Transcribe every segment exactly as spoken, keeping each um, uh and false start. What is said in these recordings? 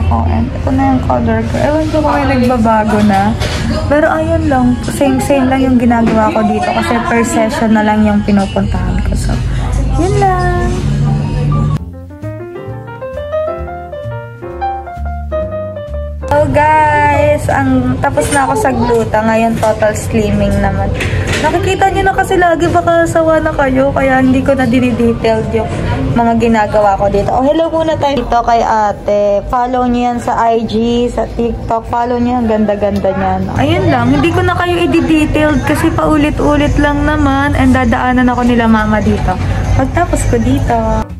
ako. And ito na yung color ko. Ewan ko kung may nagbabago na. Pero ayun lang. Same-same lang yung ginagawa ko dito. Kasi per session na lang yung pinupuntahan ko. So, yun lang. So guys, ang tapos na ako sa gluta. Ngayon total slimming naman. Nakikita niyo na kasi lagi baka sawa na kayo. Kaya hindi ko na dinidetailed yung mga ginagawa ko dito. Oh, hello muna tayo dito kay ate. Follow niyo yan sa I G, sa TikTok. Follow niyo yan. Ganda-ganda niyan. Ayun lang. Hindi ko na kayo i-detailed kasi paulit-ulit lang naman. And dadaanan ako nila mama dito. Pagtapos ko dito.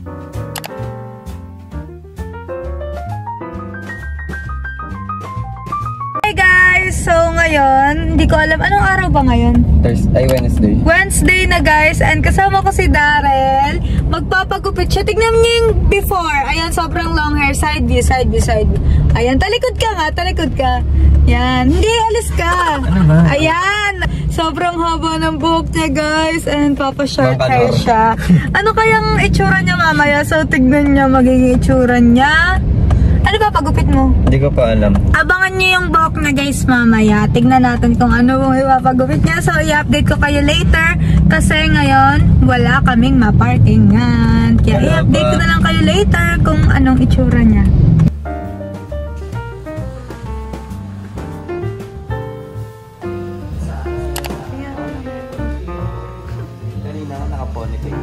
So, ngayon, hindi ko alam. Anong araw ba ngayon? Thursday, ay Wednesday. Wednesday na guys. And kasama ko si Darrell. Magpapagupit siya. Tignan niyo yung before. Ayan, sobrang long hair. Side view, side view, side view. Ayan, talikod ka nga. Talikod ka. Yan. Hindi, alis ka. Ano ba? Ayan. Sobrang haba ng buhok niya guys. And papa-short hair siya. Ano kayang itsura niya mamaya? So, tignan niya magiging itsura niya. Ano ba pagupit mo? Hindi ko pa alam. Abangan nyo yung buhok na guys mamaya. Tignan natin kung ano yung ipapagupit niya. So, i-update ko kayo later. Kasi ngayon, wala kaming maparkingan. Kaya i-update ko na lang kayo later kung anong itsura niya. Kanina ako naka-ponytail.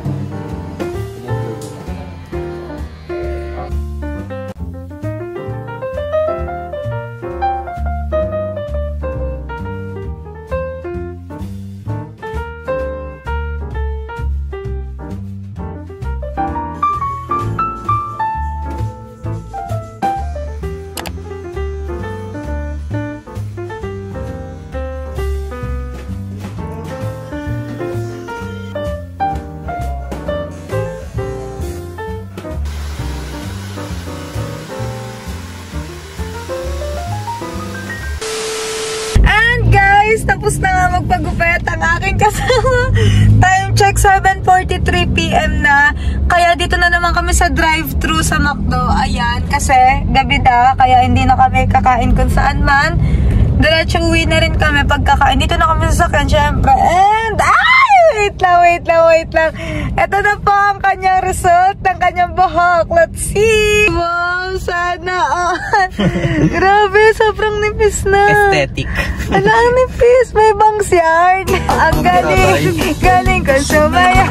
Tapos na nga magpagupit ang aking kasama. Time check, seven forty-three p m na. Kaya dito na naman kami sa drive-thru sa McDo. Ayan, kasi gabi na. Kaya hindi na kami kakain kung saan man. Diretso uwi na rin kami pagkakain. Dito na kami sa sakyan, syempre. And, ay! Wait lang, wait lang, wait lang. Ito na po ang kanyang result ng kanyang buhok. Let's see! Wow, sana all. Grabe, sobrang nipis na. Aesthetic. Ano ang nipis? May bangs yarn. Ang galing. Galing ko sumaya.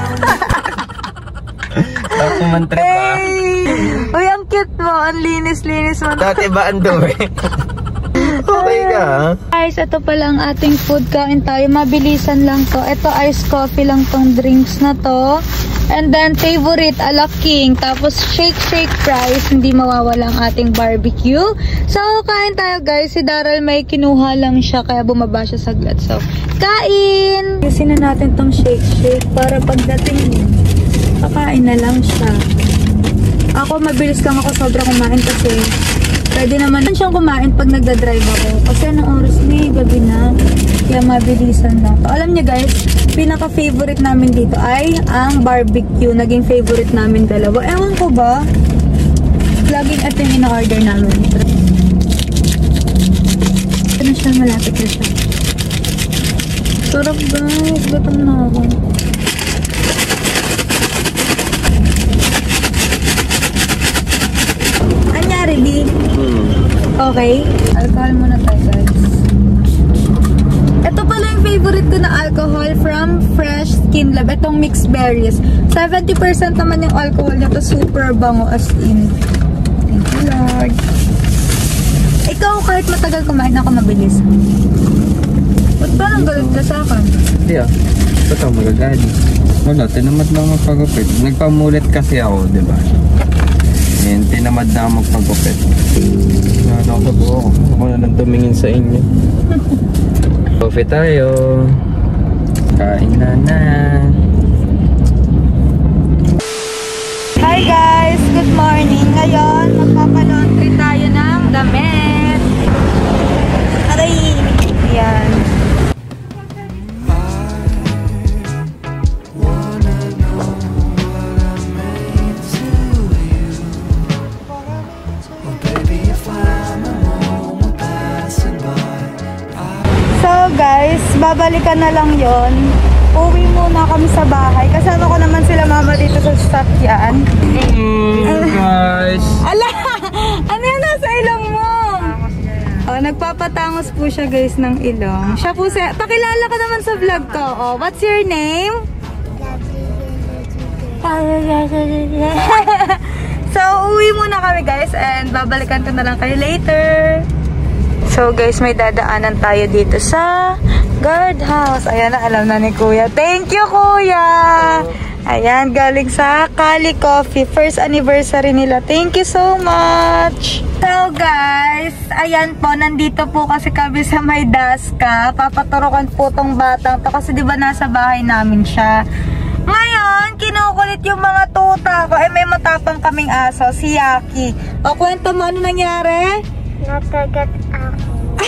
Tapos mantre pa. Hey! Uy, ang cute mo. Ang linis-linis mo. Dati ba ang dumi? Okay ka. Guys, ito pala ang ating food. Kain tayo. Mabilisan lang to. Ito ice coffee lang tong drinks na to. And then favorite ala king. Tapos shake shake fries. Hindi mawawala ang ating barbecue. So kain tayo guys. Si Darrell may kinuha lang siya. Kaya bumaba siya saglit. So kain! Yusin na natin tong shake shake. Para pagdating kakain na lang siya. Ako mabilis lang ako sobra kumain kasi pwede naman siyang kumain pag nagda-drive ako. Kasi anong oras ni gabi na. Kaya mabilisan lang. So, alam niyo guys, pinaka-favorite namin dito ay ang barbecue. Naging favorite namin dalawa. Ewan ko ba? Laging ito yung ina-order namin. Ito na siya, malapit na siya. Sarap guys. Gutom na ako. Anyari, B? Okay. Alcohol muna tayo guys. Ito pala yung favorite ko na alcohol from Fresh Skin Lab. Itong mixed berries. seventy percent naman yung alcohol nito. Super bango as in. Thank you Lord. Ikaw kahit matagal kumain ako mabilis. Ba't ba nang galit ka sa akin? Hindi ah. Ba't ako magagalit? Wala, tinamad lang magpagupit. Nagpamulit kasi ako, di ba? Ngayon, tinamad na ako magpagupit. Nano ako sa buho. Ako na lang tumingin sa inyo. Coffee tayo. Kain na na. Hi guys! Good morning! Ngayon, magpapalaundry tayo ng damit. Aray! Ayan. If I So guys, babalikan na lang yon. Uwi muna kami sa bahay. Kasama ko naman sila mama dito sa sasakyan. Hello guys! Ala! Ano yan nasa ilong mo? Oh, nagpapatangos po siya guys ng ilong. Siya po siya. Pakilala ka naman sa vlog ko. Oh, what's your name? So, uwi muna kami guys and babalikan ko na lang kayo later. So guys, may dadaanan tayo dito sa guardhouse. Ayan na, alam na ni Kuya. Thank you, Kuya! Ayan, galing sa Cali Coffee. First anniversary nila. Thank you so much! So guys, ayan po, nandito po kasi kami sa may Daska. Papaturukan po tong batang to kasi diba nasa bahay namin siya. Ngayon, kinukulit yung mga tuta ko. Eh, may matapang kaming aso, si Yaki. O, kwento mo, ano nangyari? Nakagat ako.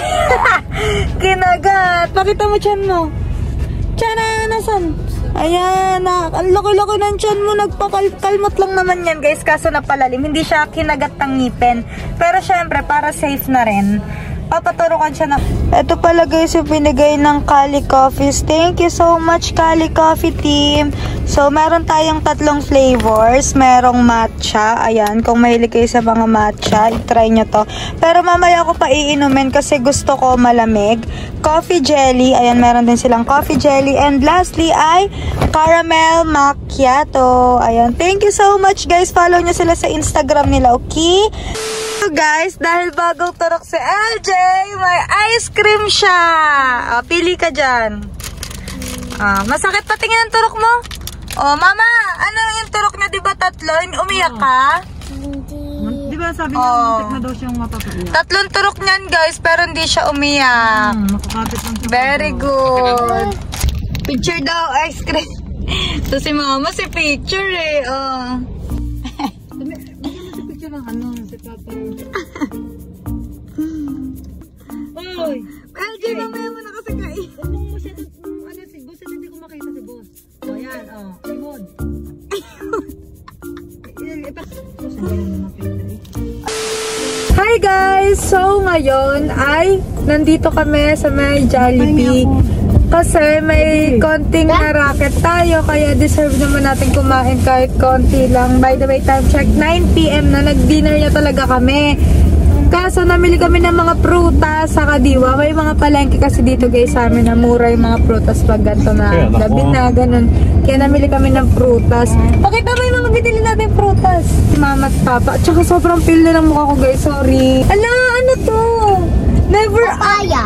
Kinagat. Pakita mo tiyan mo. Tiyan na, nasan? Ayan, na, ang laki-laki ng tiyan mo. Nagpakalmot lang naman yan, guys. Kaso napalalim. Hindi siya kinagat ng ngipin. Pero syempre, para safe na rin. Papaturukan siya na. Ito pala guys yung pinigay ng Cali Coffees. Thank you so much Cali Coffee team. So meron tayong tatlong flavors. Merong matcha. Ayan, kung mahilig kayo sa mga matcha, i-try nyo to. Pero mamaya ko pa iinumin kasi gusto ko malamig. Coffee jelly. Ayan, meron din silang coffee jelly. And lastly ay caramel macchiato. Ayan, thank you so much guys. Follow nyo sila sa Instagram nila, okay? So guys, dahil bagong turok si L J, may ice cream siya. O, pili ka dyan. Ah, masakit pa tingin ang turok mo? O, mama, ano yung turok niya? Diba tatlo? Umiyak ka? Hindi. Di ba sabi niya, Oh. muntik na daw siyang mapapaiyak. Tatlong turok niyan guys, pero hindi siya umiyak. Hmm, makakapit lang siya. Very good. Picture daw, ice cream. So si mama, si picture eh. Oh. Picture ng ano, si Papa. Oy! L J, mamaya mo na kasi kain. Huwag mong masyado, ano si boss, hindi ko makita si boss. O yan, o. Imod. Hi guys! So ngayon ay nandito kami sa may Jollibee. Kasi may konting na racket tayo, kaya deserve naman natin kumain kahit konti lang. By the way, time check, nine p m na, nag-dinner na talaga kami. Kaso namili kami ng mga prutas sa Kadiwa. May mga palengke kasi dito guys sa amin na mura yung mga prutas pag ganito na gabi na, ganun. Kaya namili kami ng prutas. Pakita mo yung mga binili natin prutas. Mama at Papa. Tsaka sobrang pil na ng mukha ko guys, sorry. Ala, ano to? Never... Papaya.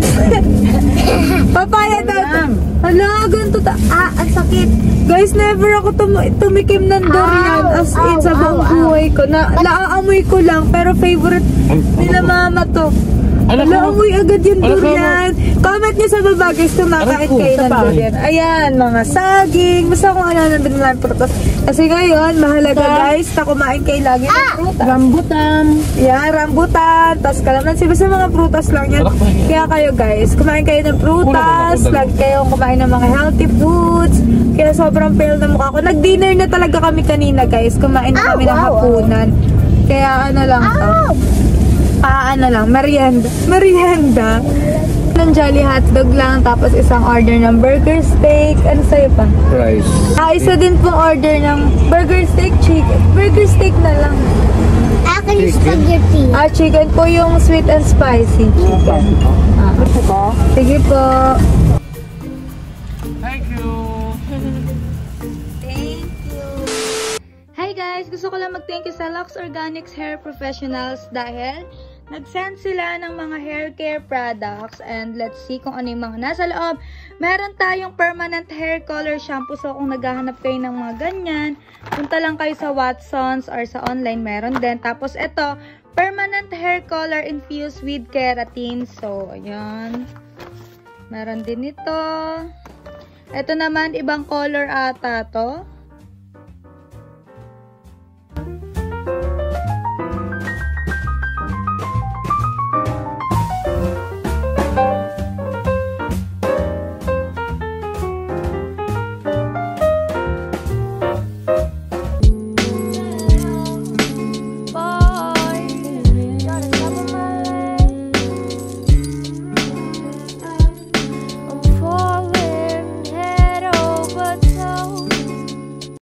Papaya daw. Hala, ganito ta. Ah, ang sakit. Guys, never ako tum tumikim ng durian as in sa buong buhay ko. Na, naaamoy ko lang, pero favorite nila mama to. Naamoy agad yung durian. Comment nyo sa baba guys kung nakakait kayo ng durian. Ayan, mga saging. Basta kung ano nandun lang prutas. Kasi ngayon, mahalaga guys na kumain kayo lagi ng prutas. Rambutan. Yeah, rambutan. Tapos kalamansi. Basta mga prutas lang yan. Kaya kayo guys, kumain kayo ng prutas. Lagi kayo kumain ng mga healthy foods. Kaya sobrang pale na mukha ko. Nag-dinner na talaga kami kanina guys. Kumain na kami ng hapunan. Kaya ano lang to. Ah, ano lang, merienda. Merienda. Ng Jolly hotdog lang, tapos isang order ng burger steak. Ano sa'yo pa? Rice. Ah, isa din pong order ng burger steak, chicken. Burger steak na lang. Actually, spaghetti. Ah, chicken po yung sweet and spicy. Chicken. Ah, gusto ko? Sige po. Thank you. Thank you. Hi guys! Gusto ko lang mag-thank you sa Lux Organics Hair Professionals dahil nag-send sila ng mga hair care products and let's see kung ano yung mga nasa loob. Meron tayong permanent hair color shampoo, so kung naghahanap kayo ng mga ganyan, punta lang kayo sa Watsons or sa online, meron din. Tapos ito, permanent hair color infused with keratin. So, ayan. Meron din ito. Ito naman, ibang color ata to.